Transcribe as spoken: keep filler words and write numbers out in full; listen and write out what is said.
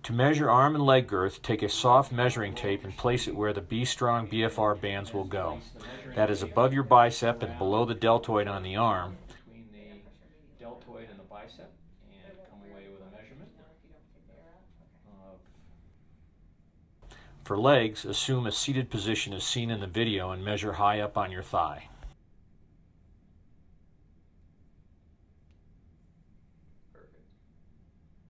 To measure arm and leg girth, take a soft measuring tape and place it where the B Strong B F R bands will go. That is above your bicep and below the deltoid on the arm. Between the deltoid and the bicep, and come away with a measurement of... For legs, assume a seated position as seen in the video and measure high up on your thigh.